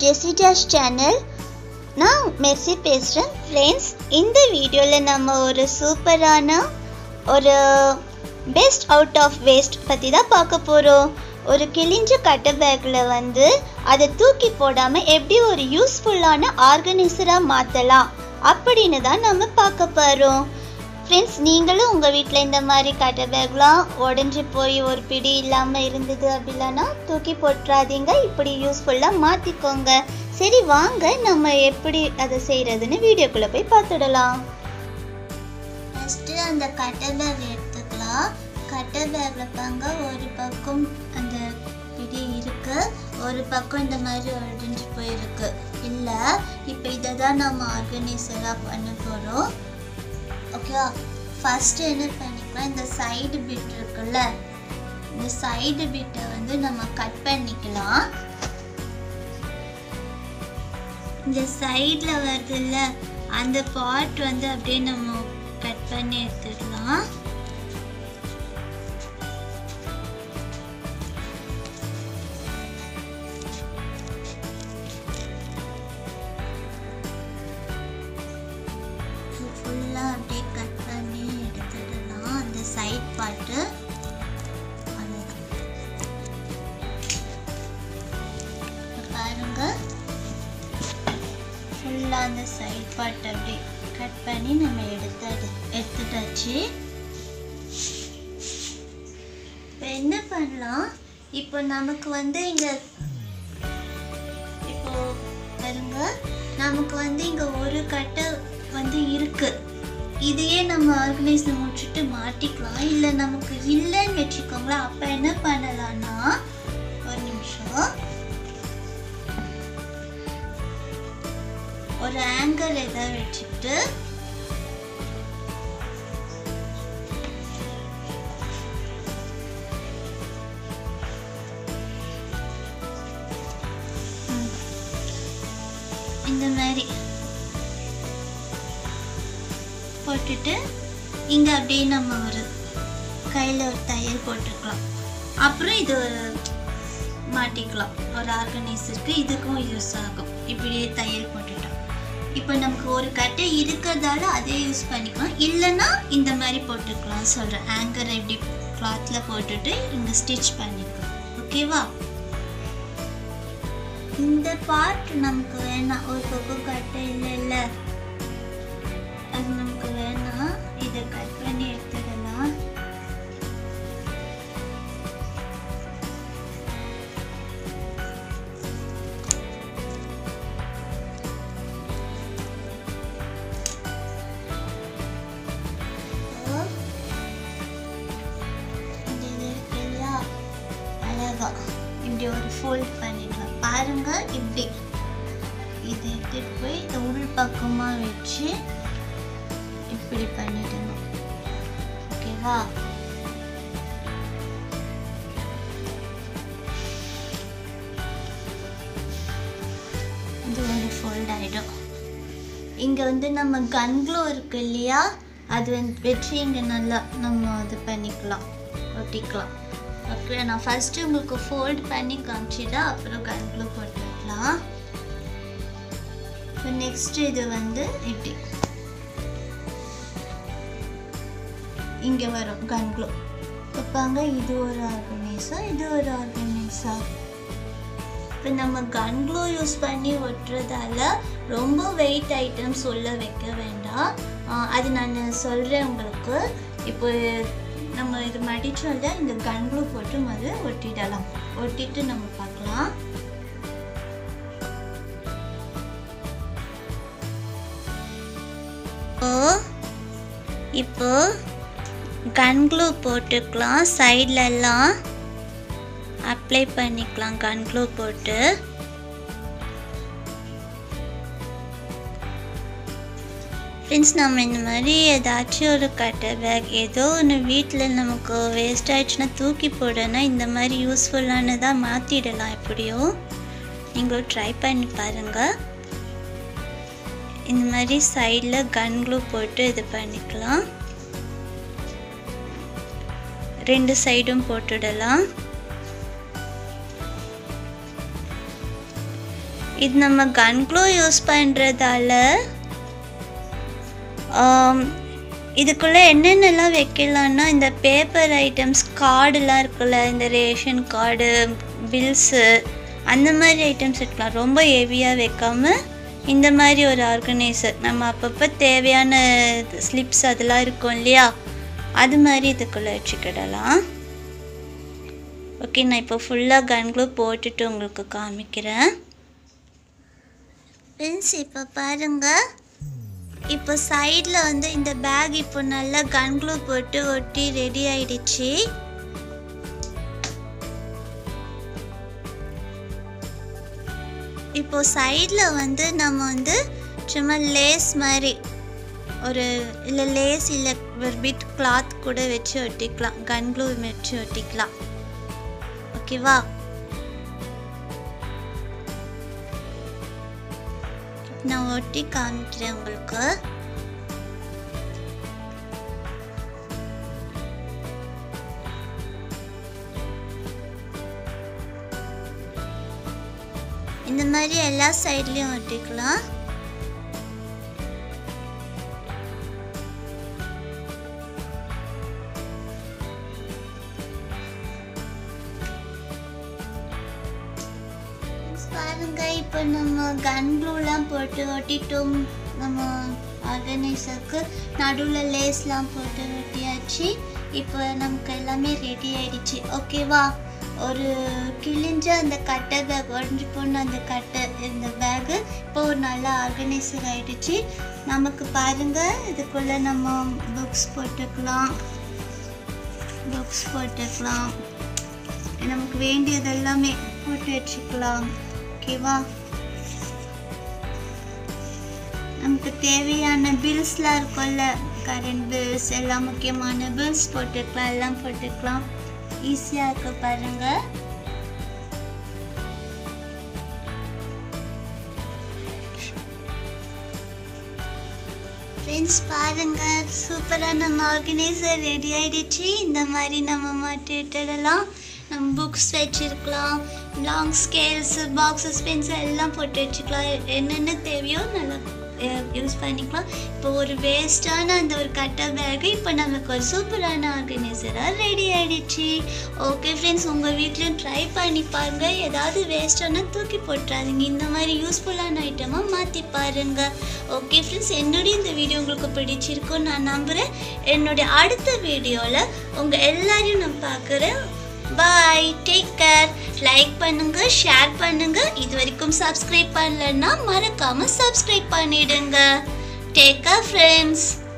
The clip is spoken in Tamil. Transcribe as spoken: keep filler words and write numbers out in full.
Jessie Dash channel. நான் மெர்சி பேசுகிறேன் ஃப்ரெண்ட்ஸ். இந்த வீடியோவில் நம்ம ஒரு சூப்பரான ஒரு பெஸ்ட் அவுட் ஆஃப் வேஸ்ட் பற்றி தான் பார்க்க போகிறோம். ஒரு கிழிஞ்ச கட்டை பேக்கில் வந்து அதை தூக்கி போடாமல் எப்படி ஒரு யூஸ்ஃபுல்லான ஆர்கனைசராக மாற்றலாம் அப்படின்னு தான் நம்ம பார்க்க போகிறோம். ஃப்ரெண்ட்ஸ், நீங்களும் உங்கள் வீட்டில் இந்த மாதிரி கட்டை பேக்லாம் உடஞ்சி போய் ஒரு பிடி இல்லாமல் இருந்தது அப்படின்னா தூக்கி போட்டுறாதீங்க, இப்படி யூஸ்ஃபுல்லாக மாற்றிக்கோங்க. சரி வாங்க நம்ம எப்படி அதை செய்கிறதுன்னு வீடியோக்குள்ளே போய் பார்த்துடலாம். ஃபஸ்ட்டு அந்த கட்டை பேக் எடுத்துக்கலாம். கட்டை பேக்கில் பாங்க ஒரு பக்கம் அந்த பிடி இருக்குது, ஒரு பக்கம் இந்த மாதிரி உடஞ்சி போயிருக்கு. இல்லை, இப்போ இதை தான் நம்ம ஆர்கனைசராக பண்ண போகிறோம். ஓகேவா? ஃபஸ்ட்டு என்ன பண்ணிக்கலாம், இந்த சைடு பிட் இருக்குல்ல, இந்த சைடு பிட்டை வந்து நம்ம கட் பண்ணிக்கலாம். இந்த சைடில் வருதுல்ல அந்த பார்ட் வந்து அப்படியே நம்ம கட் பண்ணி எடுத்துடலாம். ஃபுல்லாக அப்படியே கட் பண்ணி எடுத்துடலாம் அந்த சைட் பார்ட்டு. அதுதான் பாருங்க, ஃபுல்லாக அந்த சைட் பார்ட் அப்படி கட் பண்ணி நம்ம எடுத்து எடுத்துட்டாச்சு. இப்போ என்ன பண்ணலாம், இப்போ நமக்கு வந்து இங்கே இப்போ பாருங்க, நமக்கு வந்து இங்கே ஒரு கட்டை வந்து இருக்கு. இதையே நம்ம ஆர்கனைசர் முடிச்சுட்டு மாட்டிக்கலாம். இல்லை நமக்கு இல்லைன்னு வச்சுக்கோங்களேன், அப்போ என்ன பண்ணலாம்னா ஒரு நிமிஷம் ஒரு ஆங்கர் ஏதாவது வச்சுட்டு இந்த மாதிரி போட்டுட்டு இங்கே அப்படியே நம்ம ஒரு கையில் ஒரு தையல் போட்டுக்கலாம். அப்புறம் இது மாட்டிக்கலாம். ஒரு ஆர்கனைசருக்கு இதுக்கும் யூஸ் ஆகும். இப்படியே தையல் போட்டுட்டோம். இப்போ நமக்கு ஒரு கட்டை இருக்கிறதால அதே யூஸ் பண்ணிக்கலாம். இல்லைன்னா இந்த மாதிரி போட்டுக்கலாம் சொல்கிறேன். ஆங்கரை இப்படி கிளாத்தில் போட்டுட்டு இங்கே ஸ்டிச் பண்ணிக்கலாம். ஓகேவா? இந்த பார்ட் நமக்கு வேணாம், ஒரு பக்கம் கட்டை இல்லை இல்லை அது நமக்கு வேணாம். இதை கட் பண்ணி எடுத்துடலாம். அழகா இப்படி ஒரு ஃபோல்ட் பண்ணிடலாம். பாருங்க, இப்படி இதை எடுத்துட்டு போய் இந்த உள் பக்கமாக வச்சு இப்படி பண்ணிடணும். ஓகேவா? இது ஒரு ஃபோல்ட் ஆகிடும். இங்கே வந்து நம்ம கன் க்ளூ இருக்கு இல்லையா, அது வந்து வச்சு இங்கே நல்லா நம்ம இது பண்ணிக்கலாம், ஒட்டிக்கலாம். ஓகே, நான் ஃபஸ்ட்டு உங்களுக்கு ஃபோல்ட் பண்ணி காமிச்சிட்டா அப்புறம் கன் க்ளூ போட்டுக்கலாம். இப்போ நெக்ஸ்ட்டு இது வந்து இப்படி இங்கே வரும் கன் க்ளூ. பார்ப்பாங்க, இது ஒரு ஆர்கனைசர், இது ஒரு ஆர்கனைசர். இப்போ நம்ம கன் க்ளூ யூஸ் பண்ணி ஒட்டுறதால ரொம்ப வெயிட் ஐட்டம்ஸ் உள்ள வைக்க வேண்டாம். அது நான் சொல்கிறேன் உங்களுக்கு. இப்போ நம்ம இது மடிச்சோம்ல, இந்த கன் க்ளூ போட்டு முதல்ல ஒட்டிடலாம். ஒட்டிட்டு நம்ம பார்க்கலாம். இப்போ கன் க்ளூ போட்டுக்கலாம். சைட்லெல்லாம் அப்ளை பண்ணிக்கலாம் கன் க்ளூ போட்டு. ஃப்ரெண்ட்ஸ், நம்ம இந்த மாதிரி ஏதாச்சும் ஒரு கட்டை பேக் ஏதோ ஒன்று வீட்டில் நமக்கு வேஸ்ட் ஆகிடுச்சுன்னா தூக்கி போடனா இந்த மாதிரி யூஸ்ஃபுல்லானதாக மாற்றிடலாம். எப்படியோ நீங்களும் ட்ரை பண்ணி பாருங்கள். இந்த மாதிரி சைடில் கன் க்ளூ போட்டு இது பண்ணிக்கலாம். ரெண்டு சைடும் போட்டுடலாம். இது நம்ம கன் க்ளூ யூஸ் பண்ணுறதால இதுக்குள்ளே என்னென்னலாம் வைக்கலான்னா இந்த பேப்பர் ஐட்டம்ஸ் கார்டுலாம் இருக்குல்ல, இந்த ரேஷன் கார்டு, பில்ஸு, அந்த மாதிரி ஐட்டம்ஸ் வைக்கலாம். ரொம்ப ஹெவியாக வைக்காமல் இந்த மாதிரி ஒரு ஆர்கனைசர், நம்ம அப்பப்போ தேவையான ஸ்லிப்ஸ் அதெல்லாம் இருக்கும் இல்லையா, அது மாதிரி இதுக்குள்ளே வச்சுக்கிடலாம். ஓகே, நான் இப்போ ஃபுல்லாக கன் க்ளூ போட்டுட்டு உங்களுக்கு காமிக்கிறேன். ஃப்ரெண்ட்ஸ் இப்போ பாருங்கள், இப்போ சைடில் வந்து இந்த பேக் இப்போ நல்லா கன் க்ளூ போட்டு ஒட்டி ரெடி ஆயிடுச்சு. இப்போ சைடில் வந்து நம்ம வந்து சும்மா லேஸ் மாதிரி ஒரு இல்லை லேஸ் இல்லை ஒரு பிட் கிளாத் கூட வச்சு ஒட்டிக்கலாம், கன் க்ளூ வச்சு ஒட்டிக்கலாம். ஓகேவா? நான் ஒட்டி காமிக்கிறேன் உங்களுக்கு. இந்த மாதிரி எல்லா சைட்லயும் ஒட்டிக்கலாம். பாருங்க, இப்போ நம்ம கன் க்ளூலாம் போட்டு ஒட்டிட்டோம். நம்ம ஆர்கனைசருக்கு நடுவில் லேஸ்லாம் போட்டு ஒட்டியாச்சு. இப்போ நமக்கு எல்லாமே ரெடி ஆயிடுச்சு. ஓகேவா? ஒரு கிழிஞ்ச அந்த கட்டை பேக், உடஞ்சி போன அந்த கட்டை, இந்த பேகு இப்போ ஒரு நல்ல ஆர்கனைசர் ஆயிடுச்சு. நமக்கு பாருங்க, இதுக்குள்ளே நம்ம புக்ஸ் போட்டுக்கலாம், புக்ஸ் போட்டுக்கலாம், நமக்கு வேண்டியது எல்லாமே போட்டு வச்சுக்கலாம். ஓகேவா? நமக்கு தேவையான பில்ஸ்லாம் இருக்கும்ல, கரண்ட் பில்ஸ், எல்லாம் முக்கியமான பில்ஸ் போட்டுக்கலாம், எல்லாம் போட்டுக்கலாம். ஈஸியாக இருக்கு பாருங்க. ஃப்ரெண்ட்ஸ் பாருங்க, சூப்பராக நம்ம ஆர்கனைசர் ரெடி ஆயிடுச்சு. இந்த மாதிரி நம்ம மாட்டிடலாம். நம்ம புக்ஸ் வச்சுருக்கலாம், லாங் ஸ்கேல்ஸ், பாக்ஸஸ், பென்சில் எல்லாம் போட்டு வச்சுக்கலாம். என்னென்ன தேவையோ நல்லா யூஸ் பண்ணிக்கலாம். இப்போ ஒரு வேஸ்டான அந்த ஒரு கட்டை பேக்கு இப்போ நமக்கு ஒரு சூப்பரான ஆர்கனைசராக ரெடி ஆகிடுச்சு. ஓகே ஃப்ரெண்ட்ஸ், உங்கள் வீட்லேயும் ட்ரை பண்ணி பாருங்கள். ஏதாவது வேஸ்டானா தூக்கி போட்டுறாதீங்க, இந்த மாதிரி யூஸ்ஃபுல்லான ஐட்டமாக மாற்றி பாருங்கள். ஓகே ஃப்ரெண்ட்ஸ், என்னுடைய இந்த வீடியோ உங்களுக்கு பிடிச்சிருக்கும் நான் நம்புகிறேன். என்னுடைய அடுத்த வீடியோவில் உங்கள் எல்லாரையும் நான் பார்க்குறேன். Bye, take care. லைக் பண்ணுங்க, ஷேர் பண்ணுங்க. இது வரைக்கும் சப்ஸ்கிரைப் பண்ணலன்னா மறக்காம சப்ஸ்கிரைப் பண்ணிடுங்க. Take care friends.